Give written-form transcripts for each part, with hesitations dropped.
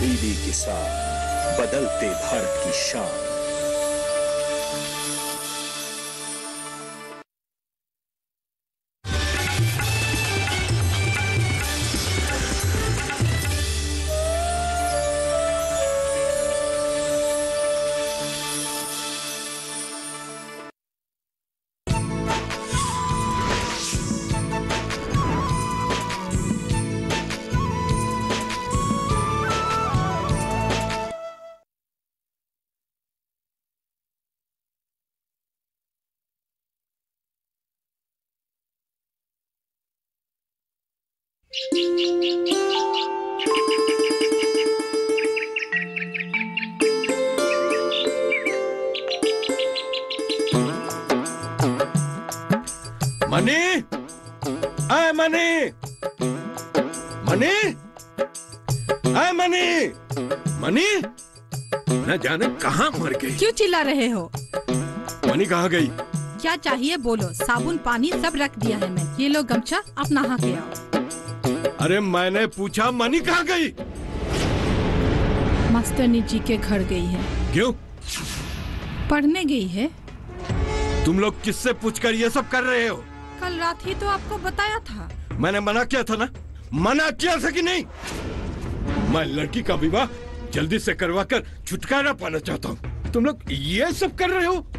तब्दीली के साथ बदलते भारत की शान। मनी, आए मनी, मनी, आए मनी, मनी, न जाने कहाँ मर गई। क्यों चिल्ला रहे हो? मनी कहाँ गई? क्या चाहिए बोलो, साबुन पानी सब रख दिया है मैं। ये लो गमछा, आप नहा के आओ। अरे मैंने पूछा मनी कहाँ गई? मास्टरनी जी के घर गई है। क्यों? पढ़ने गई है। तुम लोग किससे पूछकर ये सब कर रहे हो? कल रात ही तो आपको बताया था। मैंने मना किया था ना, मना किया था कि नहीं? मैं लड़की का विवाह जल्दी से करवाकर छुटकारा पाना चाहता हूँ। तुम लोग ये सब कर रहे हो?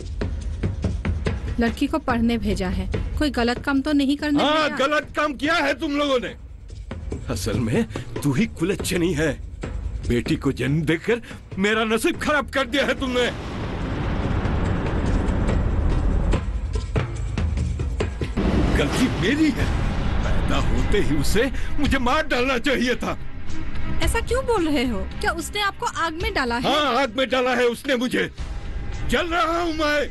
लड़की को पढ़ने भेजा है, कोई गलत काम तो नहीं करने हाँ, भेजा। गलत काम किया है तुम लोगों ने। असल में तू ही कुलच्छनी है। बेटी को जन्म देकर मेरा नसीब खराब कर दिया है तुमने। गलती मेरी है। पैदा होते ही उसे मुझे मार डालना चाहिए था। ऐसा क्यों बोल रहे हो? क्या उसने आपको आग में डाला है? हाँ, आग में डाला है उसने मुझे। जल रहा हूँ मैं।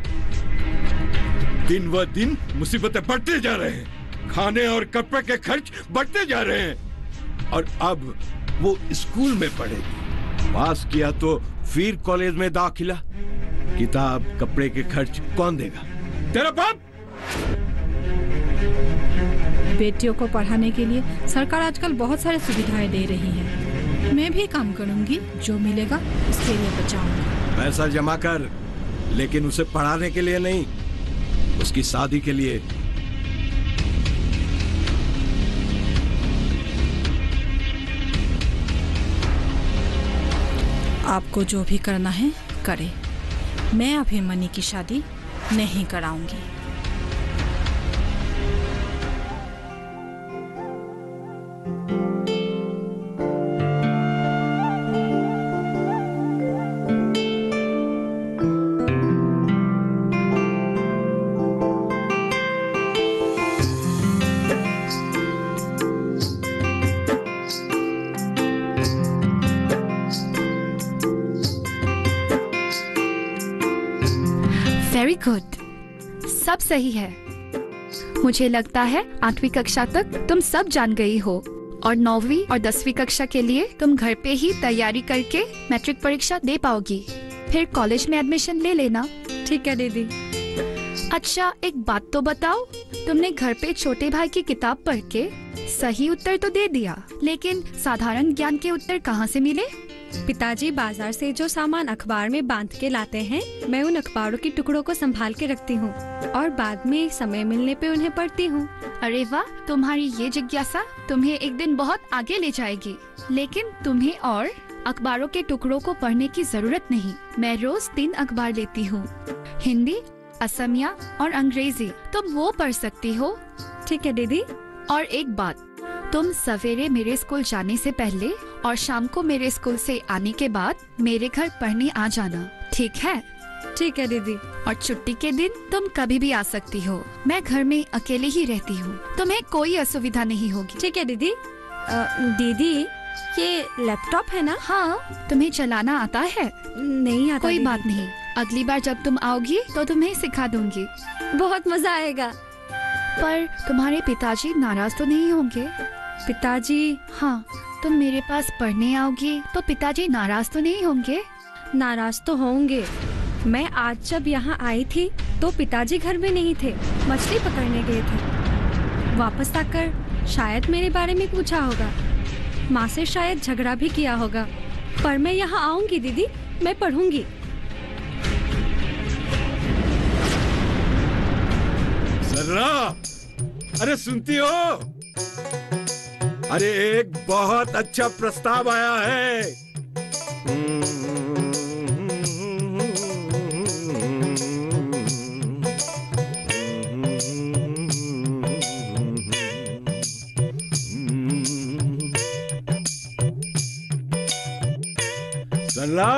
दिन व दिन मुसीबतें बढ़ते जा रहे हैं। खाने और कपड़े के खर्च बढ़ते जा रहे हैं। और अब वो स्कूल में पढ़ेगी। पास किया तो फिर कॉलेज में दाखिला। किताब कपड़े के खर्च कौन देगा? तेरा बाप। बेटियों को पढ़ाने के लिए सरकार आजकल बहुत सारी सुविधाएं दे रही है। मैं भी काम करूंगी, जो मिलेगा उसके लिए बचाऊंगी। पैसा जमा कर, लेकिन उसे पढ़ाने के लिए नहीं, उसकी शादी के लिए। आपको जो भी करना है करे, मैं अभी मनी की शादी नहीं कराऊंगी। वेरी गुड, सब सही है। मुझे लगता है 8वीं कक्षा तक तुम सब जान गई हो और 9वीं और 10वीं कक्षा के लिए तुम घर पे ही तैयारी करके मैट्रिक परीक्षा दे पाओगी। फिर कॉलेज में एडमिशन ले लेना। ठीक है दीदी। अच्छा, एक बात तो बताओ, तुमने घर पे छोटे भाई की किताब पढ़ के सही उत्तर तो दे दिया, लेकिन साधारण ज्ञान के उत्तर कहाँ से मिले? पिताजी बाजार से जो सामान अखबार में बांध के लाते हैं, मैं उन अखबारों के टुकड़ों को संभाल के रखती हूँ और बाद में समय मिलने पे उन्हें पढ़ती हूँ। अरे वाह, तुम्हारी ये जिज्ञासा तुम्हें एक दिन बहुत आगे ले जाएगी। लेकिन तुम्हें और अखबारों के टुकड़ों को पढ़ने की जरूरत नहीं। मैं रोज 3 अखबार लेती हूँ, हिंदी, असमिया और अंग्रेजी। तुम वो पढ़ सकती हो। ठीक है दीदी। और एक बात, तुम सवेरे मेरे स्कूल जाने से पहले और शाम को मेरे स्कूल से आने के बाद मेरे घर पढ़ने आ जाना, ठीक है? ठीक है दीदी। और छुट्टी के दिन तुम कभी भी आ सकती हो। मैं घर में अकेले ही रहती हूँ, तुम्हें कोई असुविधा नहीं होगी। ठीक है दीदी। दीदी, ये लैपटॉप है ना? हाँ, तुम्हें चलाना आता है? नहीं आता। कोई बात नहीं, अगली बार जब तुम आओगी तो तुम्हें सिखा दूंगी। बहुत मजा आएगा। पर तुम्हारे पिताजी नाराज तो नहीं होंगे? पिताजी? हाँ, तुम मेरे पास पढ़ने आओगी तो पिताजी नाराज तो नहीं होंगे? नाराज तो होंगे। मैं आज जब यहाँ आई थी तो पिताजी घर में नहीं थे, मछली पकड़ने गए थे। वापस आकर शायद मेरे बारे में पूछा होगा। माँ से शायद झगड़ा भी किया होगा, पर मैं यहाँ आऊंगी दीदी, मैं पढ़ूंगी। सर्रा, अरे सुनती हो? अरे एक बहुत अच्छा प्रस्ताव आया है। सर्रा,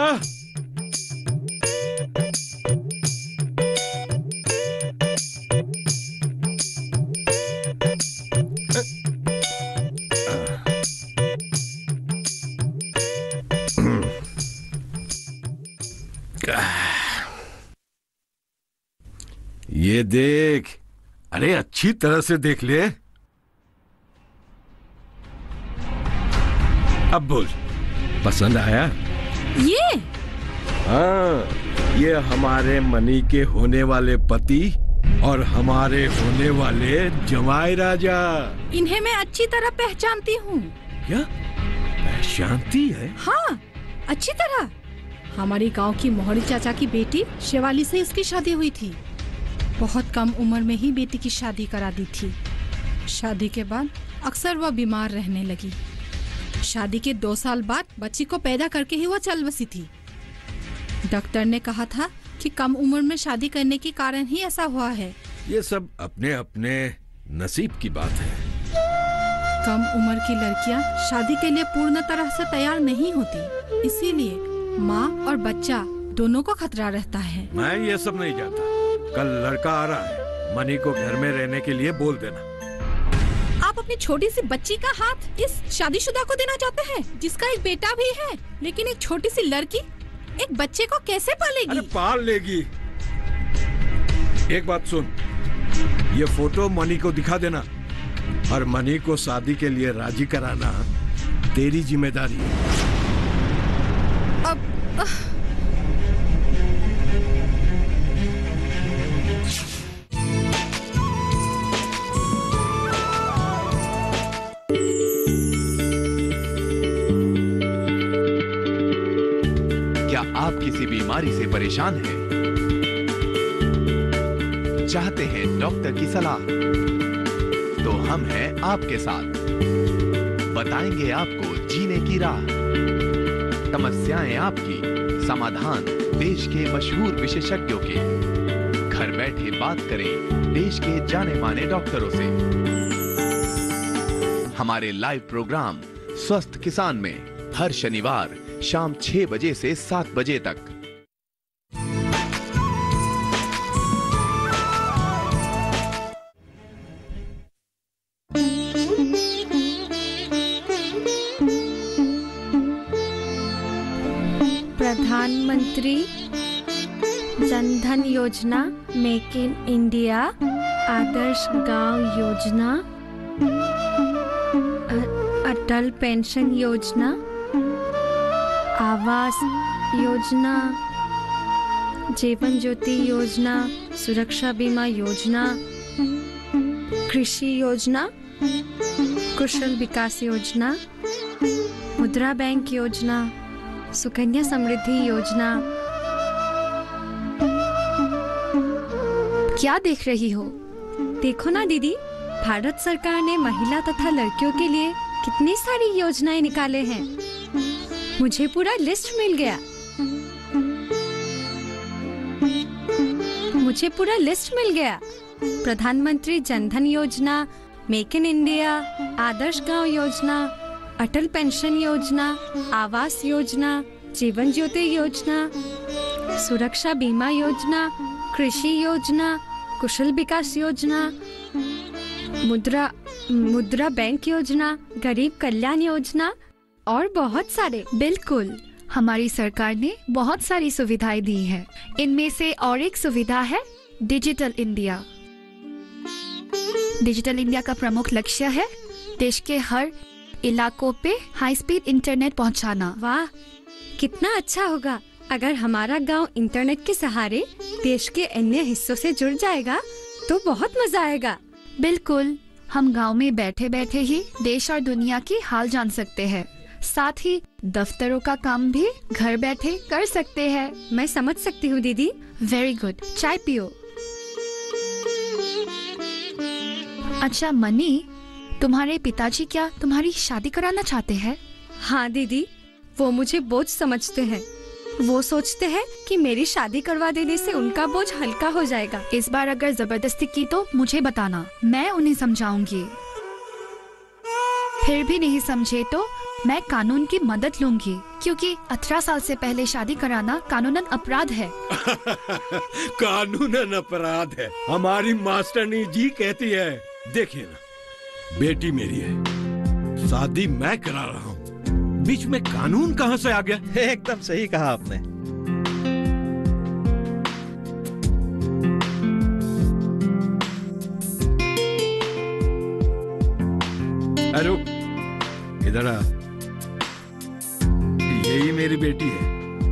ये देख, अरे अच्छी तरह से देख ले। अब बोल, पसंद आया? ये हाँ, ये हमारे मनी के होने वाले पति और हमारे होने वाले जमाई राजा। इन्हें मैं अच्छी तरह पहचानती हूँ। क्या पहचानती है? हाँ, अच्छी तरह। हमारे गांव की मोहरी चाचा की बेटी शिवाली से इसकी शादी हुई थी। बहुत कम उम्र में ही बेटी की शादी करा दी थी। शादी के बाद अक्सर वह बीमार रहने लगी। शादी के 2 साल बाद बच्ची को पैदा करके ही वह चल बसी थी। डॉक्टर ने कहा था कि कम उम्र में शादी करने के कारण ही ऐसा हुआ है। ये सब अपने अपने नसीब की बात है। कम उम्र की लड़कियां शादी के लिए पूर्ण तरह से तैयार नहीं होती, इसीलिए माँ और बच्चा दोनों को खतरा रहता है। मैं ये सब नहीं जानता। कल लड़का आ रहा है, मनी को घर में रहने के लिए बोल देना। आप अपनी छोटी सी बच्ची का हाथ इस शादीशुदा को देना चाहते हैं, जिसका एक बेटा भी है, लेकिन एक छोटी सी लड़की एक बच्चे को कैसे पालेगी? अरे पाल लेगी। एक बात सुन, ये फोटो मनी को दिखा देना और मनी को शादी के लिए राजी कराना तेरी जिम्मेदारी है। आप किसी बीमारी से परेशान हैं? चाहते हैं डॉक्टर की सलाह? तो हम हैं आपके साथ। बताएंगे आपको जीने की राह। समस्याएं आपकी, समाधान देश के मशहूर विशेषज्ञों के। घर बैठे बात करें देश के जाने माने डॉक्टरों से। हमारे लाइव प्रोग्राम स्वस्थ किसान में हर शनिवार शाम 6 बजे से 7 बजे तक। प्रधानमंत्री जनधन योजना, मेक इन इंडिया, आदर्श गांव योजना, अटल पेंशन योजना, आवास योजना, जीवन ज्योति योजना, सुरक्षा बीमा योजना, कृषि योजना, कुशल विकास योजना, मुद्रा बैंक योजना, सुकन्या समृद्धि योजना। क्या देख रही हो? देखो ना दीदी, भारत सरकार ने महिला तथा लड़कियों के लिए कितनी सारी योजनाएं निकाले हैं। मुझे पूरा लिस्ट मिल गया। मुझे पूरा लिस्ट मिल गया। प्रधानमंत्री जनधन योजना, मेक इन इंडिया, आदर्श गांव योजना, अटल पेंशन योजना, आवास योजना, जीवन ज्योति योजना, सुरक्षा बीमा योजना, कृषि योजना, कुशल विकास योजना, मुद्रा बैंक योजना, गरीब कल्याण योजना और बहुत सारे। बिल्कुल, हमारी सरकार ने बहुत सारी सुविधाएं दी हैं। इनमें से और एक सुविधा है डिजिटल इंडिया। डिजिटल इंडिया का प्रमुख लक्ष्य है देश के हर इलाकों पे हाई स्पीड इंटरनेट पहुंचाना। वाह, कितना अच्छा होगा अगर हमारा गांव इंटरनेट के सहारे देश के अन्य हिस्सों से जुड़ जाएगा तो बहुत मजा आएगा। बिल्कुल, हम गांव में बैठे बैठे ही देश और दुनिया की हाल जान सकते हैं। साथ ही दफ्तरों का काम भी घर बैठे कर सकते हैं। मैं समझ सकती हूँ दीदी। वेरी गुड, चाय पियो। अच्छा मनी, तुम्हारे पिताजी क्या तुम्हारी शादी कराना चाहते हैं? हाँ दीदी, वो मुझे बोझ समझते हैं। वो सोचते हैं कि मेरी शादी करवा देने से उनका बोझ हल्का हो जाएगा। इस बार अगर जबरदस्ती की तो मुझे बताना, मैं उन्हें समझाऊंगी। फिर भी नहीं समझे तो मैं कानून की मदद लूंगी, क्योंकि 18 साल से पहले शादी कराना कानूनन अपराध है। कानूनन अपराध है, हमारी मास्टरनी जी कहती है। देखिए ना, बेटी मेरी है, शादी मैं करा रहा हूँ, बीच में कानून कहाँ से आ गया? एकदम सही कहा आपने। अरे इधर आ, यही मेरी बेटी है।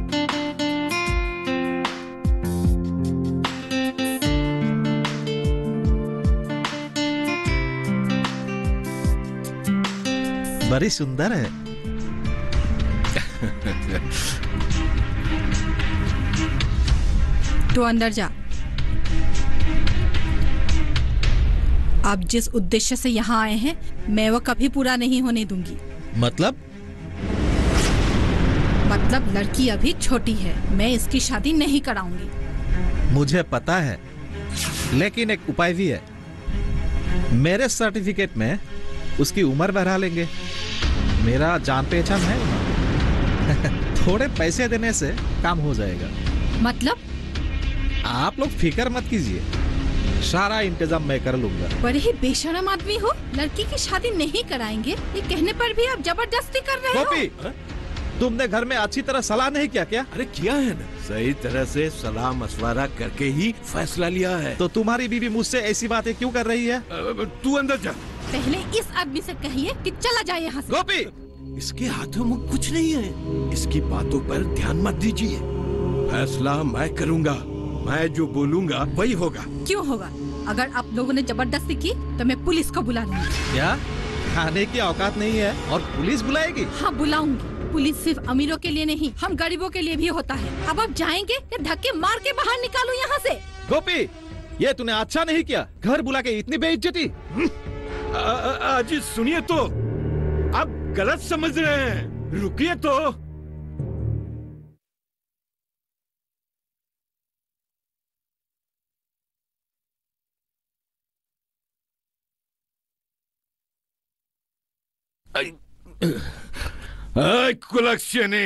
बड़ी सुंदर है। तो अंदर जा। आप जिस उद्देश्य से यहाँ आए हैं, मैं वो कभी पूरा नहीं होने दूंगी। मतलब लड़की अभी छोटी है, मैं इसकी शादी नहीं कराऊंगी। मुझे पता है, लेकिन एक उपाय भी है। मेरे सर्टिफिकेट में उसकी उम्र बढ़ा लेंगे। मेरा जान पहचान है वहाँ। थोड़े पैसे देने से काम हो जाएगा। मतलब? आप लोग फिक्र मत कीजिए, सारा इंतजाम मैं कर लूंगा। बड़े ही बेशरम आदमी हो, लड़की की शादी नहीं कराएंगे ये कहने पर भी आप जबरदस्ती कर रहे हो। गोपी, तुमने घर में अच्छी तरह सलाह नहीं किया क्या? अरे किया है ना, सही तरह से सलाह मशवरा करके ही फैसला लिया है। तो तुम्हारी बीवी मुझसे ऐसी बातें क्यों कर रही है? तू अंदर जा। पहले इस आदमी से कहिए कि चला जाए यहाँ से। गोपी, इसके हाथों में कुछ नहीं है, इसकी बातों पर ध्यान मत दीजिए। फैसला मैं करूँगा, मैं जो बोलूँगा वही होगा। क्यों होगा? अगर आप लोगों ने जबरदस्ती की तो मैं पुलिस को बुला लूंगी। क्या खाने की औकात नहीं है और पुलिस बुलाएगी? हाँ बुलाऊंगी। पुलिस सिर्फ अमीरों के लिए नहीं, हम गरीबों के लिए भी होता है। अब आप जाएंगे या धक्के मार के बाहर निकालूं यहाँ से? गोपी, ये तूने अच्छा नहीं किया, घर बुला के इतनी बेइज्जती। अजी सुनिए तो, आप गलत समझ रहे हैं, रुकिए तो। कुलक्षणी,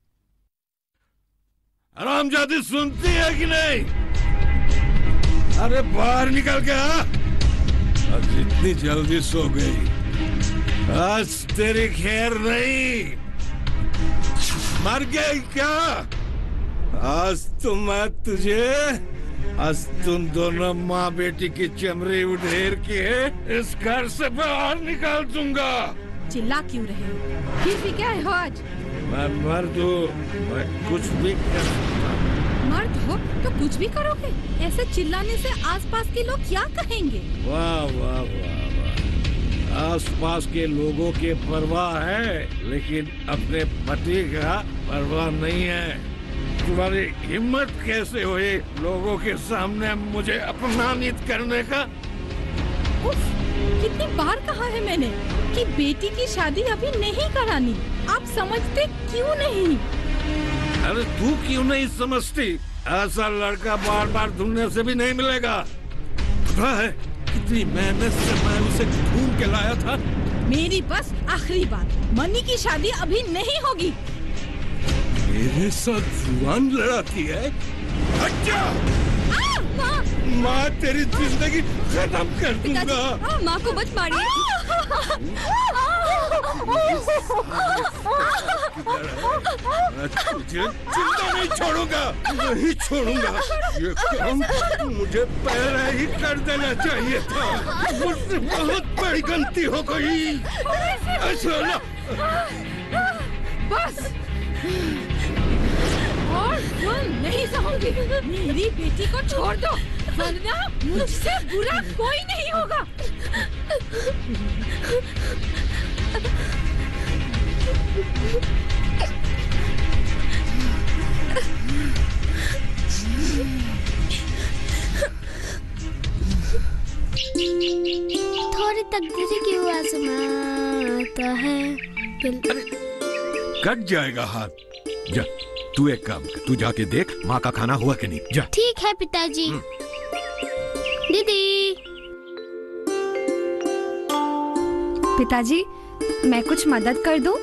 हरामजादी सुनती है कि नहीं? अरे बाहर निकल के आ। आज इतनी जल्दी सो गई, आज तेरी खैर नहीं। मर गई क्या? आज तो मैं तुझे, आज तुम दोनों माँ बेटी की चमड़ी उधेड़ के इस घर से बाहर निकाल दूंगा। चिल्ला क्यों रहे हो? फिर भी क्या है हो आज? मैं मर्द हूँ, मैं कुछ भी कर सकता हूँ। मर्द हो तो कुछ भी करोगे? ऐसे चिल्लाने से आसपास के लोग क्या कहेंगे? वाह वाह वाह वाह, आसपास के लोगों के परवाह है, लेकिन अपने पति का परवाह नहीं है। तुम्हारी हिम्मत कैसे हुई लोगों के सामने मुझे अपमानित करने का? उफ, कितनी बार कहा है मैंने कि बेटी की शादी अभी नहीं करानी। आप समझते क्यों नहीं? अरे तू क्यों नहीं समझती? ऐसा लड़का बार बार ढूंढने से भी नहीं मिलेगा। पता है कितनी मेहनत से मैं उसे ढूंढ के लाया था। मेरी बस आखिरी बात, मनी की शादी अभी नहीं होगी। मेरे साथ जुबान लड़ाती है? अच्छा, माँ तेरी जिंदगी खत्म कर दूंगा। माँ को मत मारिए। तुझे जिंदा नहीं छोड़ूंगा, नहीं छोड़ूंगा। ये काम मुझे पहले ही कर देना चाहिए था, मुझसे बहुत बड़ी गलती हो गई। अच्छा बस, और सुन नहीं सहूंगी। मेरी बेटी को छोड़ दो, वरना मुझसे बुरा कोई नहीं होगा। थोड़ी तकदीर की आवाज में आता है। कट जाएगा हाथ। जा, तू एक काम कर, तू जाके देख माँ का खाना हुआ कि नहीं। जा। ठीक है पिताजी। दीदी। पिताजी, मैं कुछ मदद कर दूं?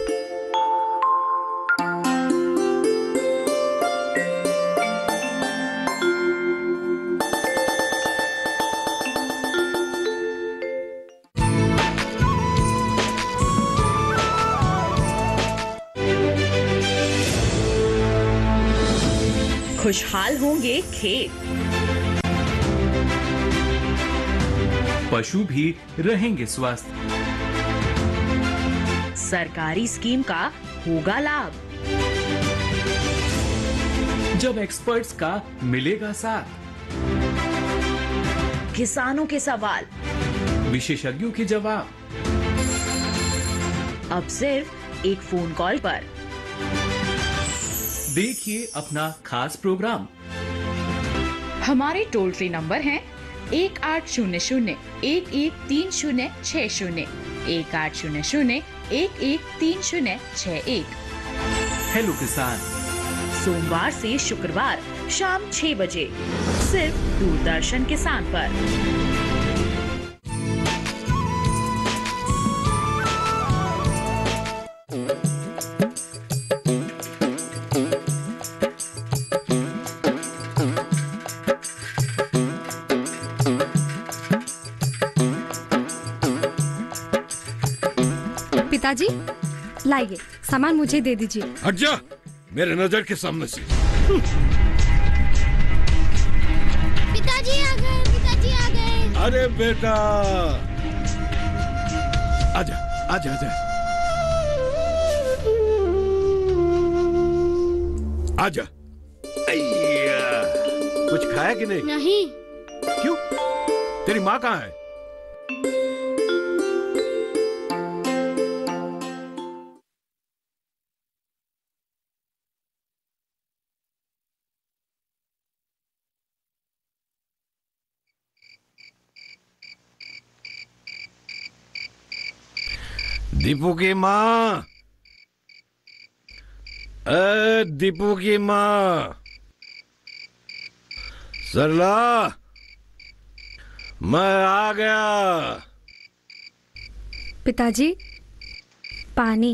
खुशहाल होंगे खेत, पशु भी रहेंगे स्वस्थ। सरकारी स्कीम का होगा लाभ, जब एक्सपर्ट्स का मिलेगा साथ। किसानों के सवाल, विशेषज्ञों के जवाब, अब सिर्फ एक फोन कॉल पर। देखिए अपना खास प्रोग्राम। हमारे टोल फ्री नंबर हैं 1800-113060, 1800-113061। हेलो किसान, सोमवार से शुक्रवार शाम 6 बजे सिर्फ दूरदर्शन किसान पर। पिताजी, लाइए, सामान मुझे दे दीजिए। हट जा मेरे नजर के सामने से। पिताजी आ गए, पिताजी आ गए। अरे बेटा, आजा आजा आजा आजा। अय्या, कुछ खाया कि नहीं? नहीं। क्यों? तेरी माँ कहाँ है? दीपू की माँ, दीपू की माँ, सरला, मैं आ गया। पिताजी, पानी।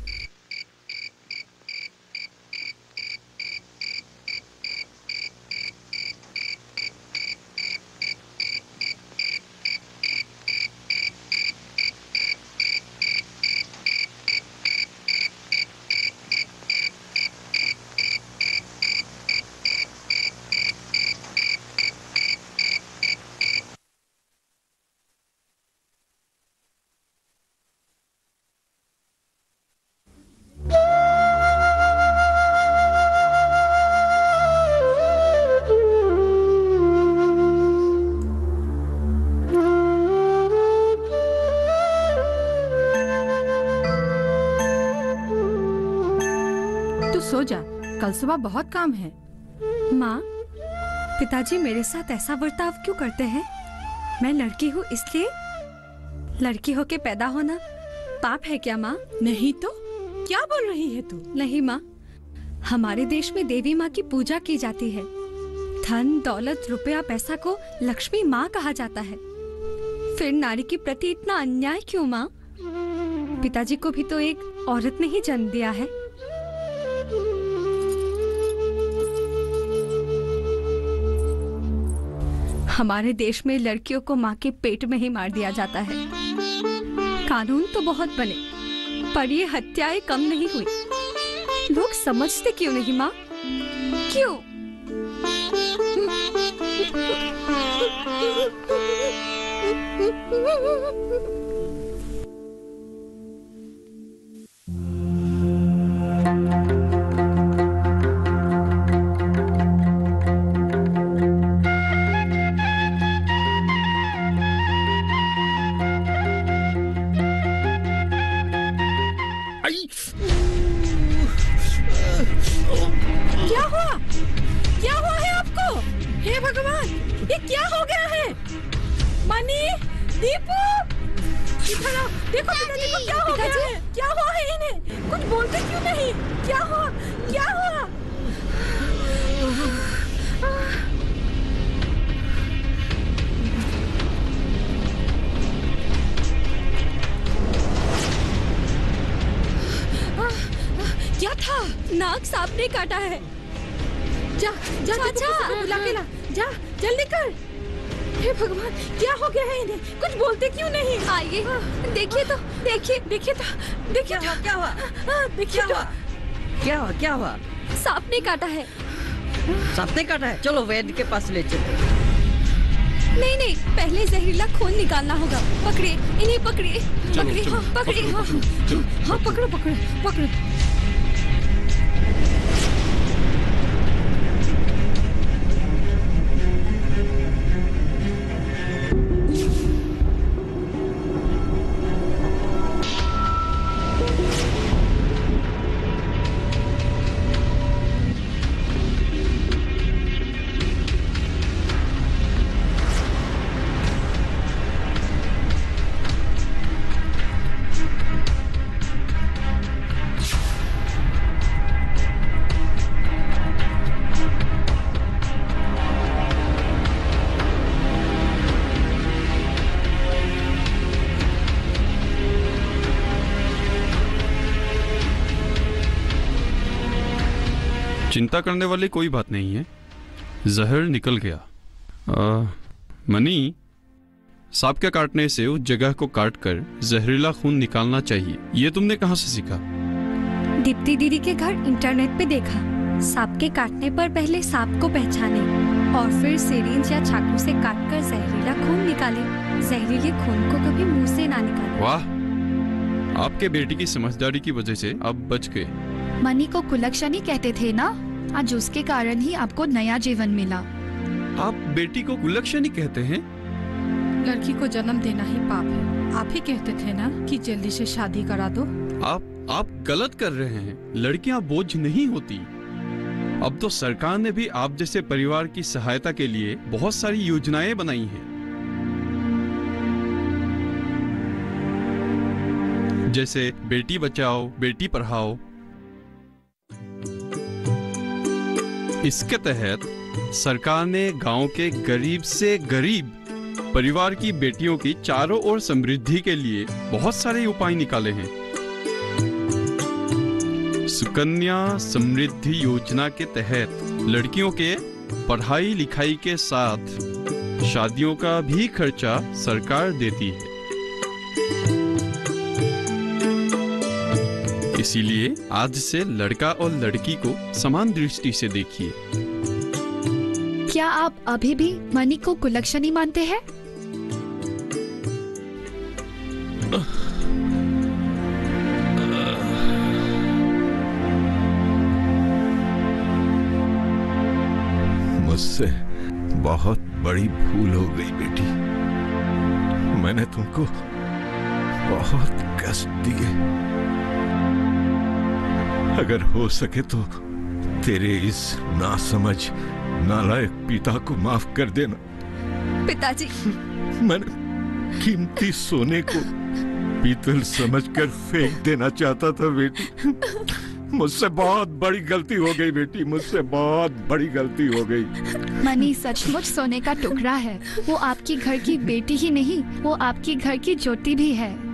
सो जा, कल सुबह बहुत काम है। माँ, पिताजी मेरे साथ ऐसा बर्ताव क्यों करते हैं? मैं लड़की हूँ इसलिए? लड़की होके पैदा होना पाप है क्या माँ? नहीं तो क्या बोल रही है तू? नहीं माँ, हमारे देश में देवी माँ की पूजा की जाती है। धन, दौलत, रुपया, पैसा को लक्ष्मी माँ कहा जाता है। फिर नारी के प्रति इतना अन्याय क्यों माँ? पिताजी को भी तो एक औरत ने ही जन्म दिया है। हमारे देश में लड़कियों को माँ के पेट में ही मार दिया जाता है। कानून तो बहुत बने, पर ये हत्याएं कम नहीं हुई। लोग समझते क्यों नहीं माँ? क्यों? क्या हुआ? क्या हुआ है आपको? हे भगवान, ये क्या हो गया है? मनी, दीपू, इधर आओ। देखो पिताजी को क्या हो गया है? क्या हुआ है इन्हें? कुछ बोलते क्यों नहीं? क्या हुआ? क्या हुआ? क्या था? नाक सांप ने काटा है। जा जा चाचा, बुला के ला। जा जल्दी कर। हे भगवान, क्या हो गया है इन्हें? कुछ बोलते क्यों नहीं? आइए, देखिए तो, देखिए देखिए तो, देखिए तो, क्या हुआ? देखिए तो। क्या हुआ? सांप ने काटा है। सांप ने काटा है? चलो वैद्य के पास ले चलो। नहीं, पहले जहरीला खून निकालना होगा। पकड़िए, इन्हें पकड़िए। पकड़िए, हाँ, पकड़िए, हाँ, पकड़ो। चिंता करने वाली कोई बात नहीं है, जहर निकल गया। मनी, सांप के काटने से उस जगह को काटकर जहरीला खून निकालना चाहिए। ये तुमने कहाँ से सीखा? दीप्ति दीदी के घर इंटरनेट पे देखा। सांप के काटने पर पहले सांप को पहचाने और फिर सिरिंज या चाकू से काटकर जहरीला खून निकाले। जहरीले खून को कभी मुंह से ना निकाले। वाह, आपके बेटी की समझदारी की वजह से आप बच गए। मनी को कुलक्षणी कहते थे ना, आज उसके कारण ही आपको नया जीवन मिला। आप बेटी को कुलक्षणी कहते हैं? लड़की को जन्म देना ही पाप है। आप ही कहते थे ना कि जल्दी से शादी करा दो। आप गलत कर रहे हैं। लड़कियां बोझ नहीं होती। अब तो सरकार ने भी आप जैसे परिवार की सहायता के लिए बहुत सारी योजनाएं बनाई हैं, जैसे बेटी बचाओ बेटी पढ़ाओ। इसके तहत सरकार ने गांव के गरीब से गरीब परिवार की बेटियों की चारों ओर समृद्धि के लिए बहुत सारे उपाय निकाले हैं। सुकन्या समृद्धि योजना के तहत लड़कियों के पढ़ाई लिखाई के साथ शादियों का भी खर्चा सरकार देती है। इसीलिए आज से लड़का और लड़की को समान दृष्टि से देखिए। क्या आप अभी भी मनी को कुलक्षणी मानते हैं? मुझसे बहुत बड़ी भूल हो गई बेटी। मैंने तुमको बहुत कष्ट दिए। अगर हो सके तो तेरे इस नासमझ नालायक पिता को माफ कर देना। पिताजी, मैंने कीमती सोने को पीतल समझकर फेंक देना चाहता था बेटी। मुझसे बहुत बड़ी गलती हो गई बेटी, मुझसे बहुत बड़ी गलती हो गई। मनी सचमुच सोने का टुकड़ा है। वो आपकी घर की बेटी ही नहीं, वो आपकी घर की ज्योति भी है।